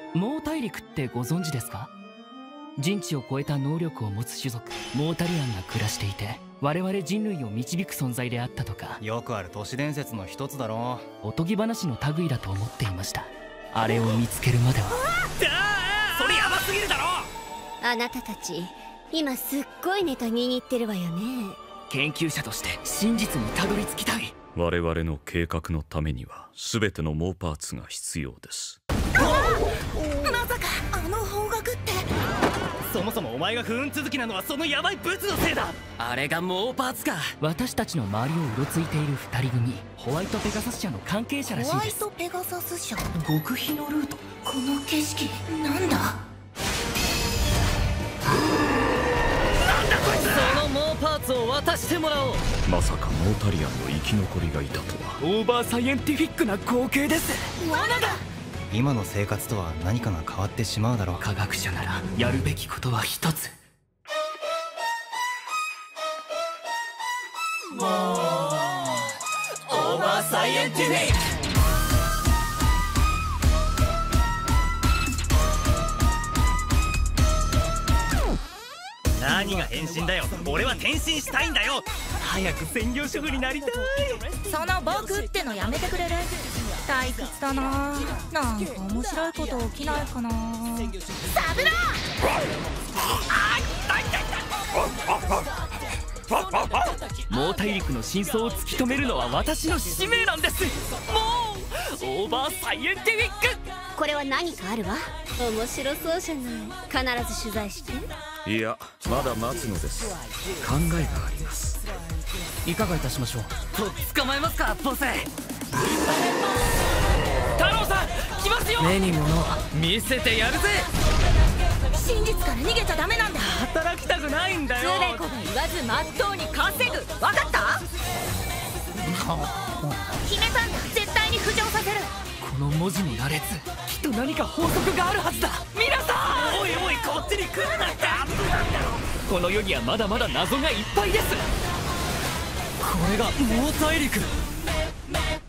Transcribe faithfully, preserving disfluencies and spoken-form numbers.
モー大陸ってご存知ですか？人知を超えた能力を持つ種族モータリアンが暮らしていて、我々人類を導く存在であったとか。 よくある都市伝説の一つだろう。おとぎ話の類だと思っていました。あれを見つけるまでは。 それヤバすぎるだろ。 あなたたち今すっごいネタ握ってるわよね。 研究者として真実にたどり着きたい。 我々の計画のためには全てのモーパーツが必要です。 まさかあの方角って。そもそもお前が不運続きなのはそのヤバいブツのせいだ。 あれがモーパーツか。私たちの周りをうろついている二人組、ホワイトペガサス社の関係者らしいです。 ホワイトペガサス社、 極秘のルート。 この景色なんだ。 なんだこいつ。そのモーパーツを渡してもらおう。 まさかモータリアンの生き残りがいたとは。 オーバーサイエンティフィックな光景です。 罠だ。 今の生活とは何かが変わってしまうだろう。 科学者ならやるべきことは一つ。 もうオーバーサイエンティフィック。何が変身だよ。俺は転身したいんだよ。早く専業主婦になりたい。 その僕ってのやめてくれる？退屈だな。なんか面白いこと起きないかな。 サブロー。モー大陸の真相を突き止めるのは私の使命なんです。もうオーバーサイエンティフィック。 これは何かあるわ。面白そうじゃない。必ず取材して。 いや、まだ待つのです。考えがあります。 いかがいたしましょう。 と捕まえますかボス。太郎さん来ますよ。 目に物見せてやるぜ。 真実から逃げちゃダメなんだ。 働きたくないんだよ。 つべこべ言わずまっとうに稼ぐ。わかった？決めたんだ。絶対に浮上させる。 この文字の羅列、きっと何か法則があるはずだ。皆さん、 おいおいこっちに来るなって。 この世にはまだまだ謎がいっぱいです。これがモー大陸。